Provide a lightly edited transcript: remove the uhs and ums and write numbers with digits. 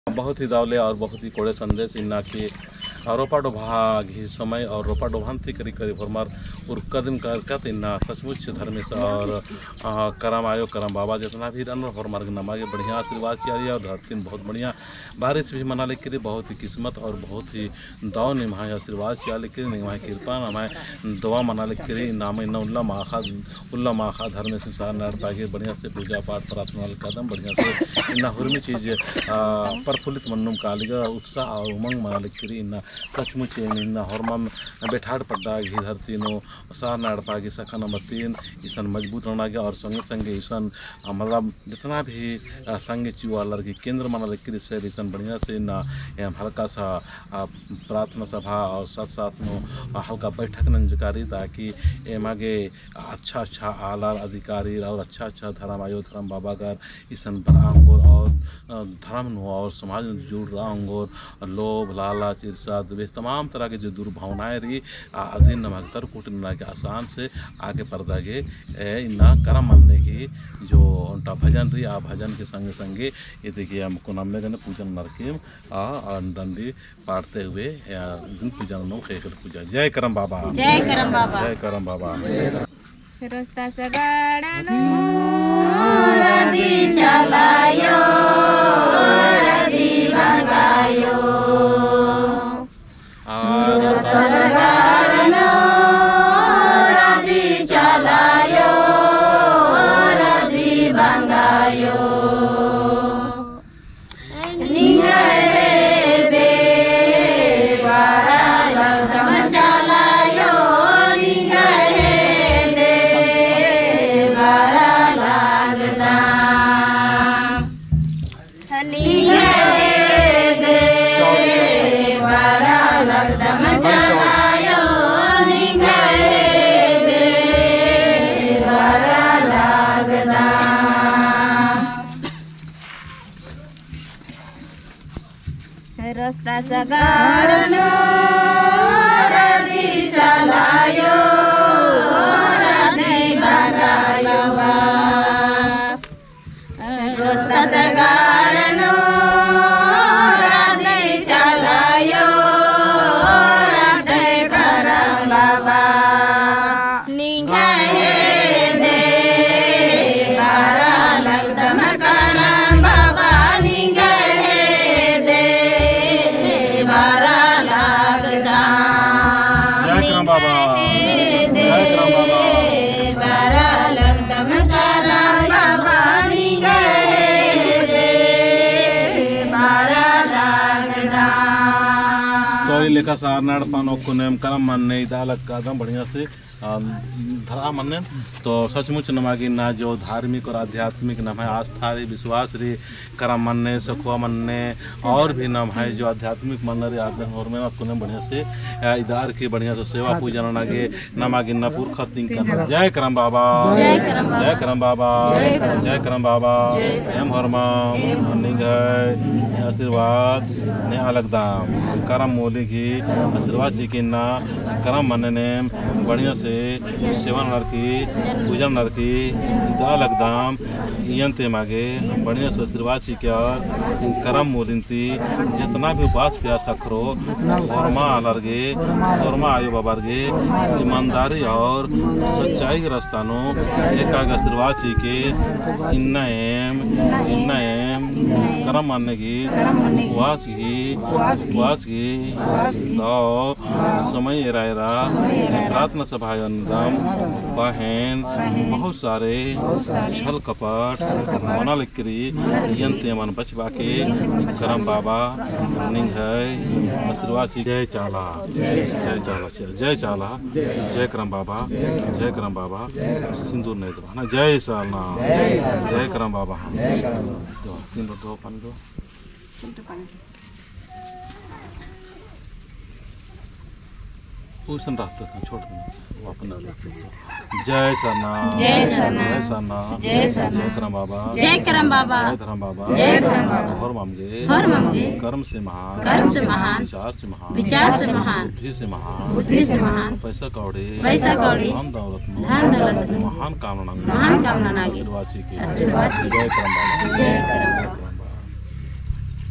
बहुत ही दावले और बहुत ही कोड़े संदेश इन्ना की रोपा डोभा घी समय और रोपा डोभान थी करी करी फरमार और कदम करकत इन्ना सचमुच धर्मेश और करम आयो करम बाबा जितना भी रन फरमार नमागे बढ़िया आशीर्वाद किया और धरती में बहुत बढ़िया बारिश भी मना लेकर बहुत ही किस्मत और बहुत ही दाव निमाए आशीर्वाद किया लेकर निमाए कृपा नमाए दुआ मना लेकर नाम इन उल्ला माखा धर्म संसार नर पागे बढ़िया से पूजा पाठ प्रार्थना कदम बढ़िया से इन्ना हुर्मी चीज़ प्रफुल्लित मन्नुम कालिगा उत्साह और उमंग मना लेकर इन्ना सचमुच इन्ना हरमा बैठाड़ पड्डा घी धरती नो सार नाड़ पागे सखा नंबर 3 ईसन मजबूत रहना गया और संगे संगे ईसन मतलब जितना भी संगे चुआलर की केंद्र मना लेकर इससे ईसन बढ़िया से ना हल्का सा प्रार्थना सभा और साथ साथ में हल्का बैठक नंजकारी ताकि एमागे अच्छा आलार अधिकारी और अच्छा धर्म आयो धर्म बाबा कर ईसन बरांगोर और धर्म और समाज में जुड़ रहा अंगोर लोभ लालच ईर्षा द्वेष तमाम तरह के जो दुर्भावनाएं रही अधीन नमकतर कुटना के आसान से आगे पर्दा के इन्ना करम मानने की जो उनका भजन रही भजन के संगे संगे ये देखिए हमको नाम में पूजन नरकिम डंडी पाटते हुए पूजन पूजा जय करम बाबा जय करम बाबा जय करम बाबा रस्ता सगाड़नो रदी चलायो रदी मंगायो रस्ता सगाड़नो रदी चलायो रदी मंगायो निगरे दे बारा लगदम चलायो निगरे रस्ता सगाड़नो रदी चलायो रदी मंगायो रस्ता सगाड़नो रदी चलायो रदी करम बाबा निगाहे दे बारा लगदम करम बाबा निगाहे दे बारा लगदा जय करम बाबा जय करम बाबा बारा लगदम करम बाबा निगाहे दे बारा लगदा तो लेखा सार नाड़ पानो को नेम करम मानने दालक का एकदम बढ़िया से धरा मानने तो सचमुच नमागी ना जो धार्मिक और आध्यात्मिक नाम है आस्था रे विश्वास रे करम मानने सखुआ मानने और भी नाम है जो आध्यात्मिक मन रे आदन और में आपको नेम बढ़िया से इदार की बढ़िया से सेवा पूजा नागे नमागी ना पुरखा तिंग करना जय करम बाबा जय करम बाबा जय करम बाबा एम हरमा निगय आशीर्वाद ने अलग दाम करम मोली की आशीर्वाद जी की ना करम मानने बढ़िया से सेवन नरकी पूजन नरकी अलग दाम यंते मागे बढ़िया से आशीर्वाद जी क्या करम मोलिनती जितना भी उपास प्यास का करो औरमा आयो बाबारगे ईमानदारी और सच्चाई के रास्ता नो एक आशीर्वाद जी के इन्ना एम करम मानने की उपवास की दाव समय एरा प्रार्थना सभा बहन बहुत सारे छल कपट मना लिखरी यंते मन बचवा के करम बाबा आशीर्वाद जय चाला जय चाला जय करम बाबा सिंदूर नहीं दबाना जय सालना जय करम बाबा तीन दो पानी दो उसन रहते हैं छोड़ देना अपना जय सना जय करम बाबा जय धर्म बाबा हर मामगे कर्म से महान विचार से महान बुद्धि से महान पैसा कौड़ी धन दौलत महान कामना आशीर्वाद जय करम बाबा।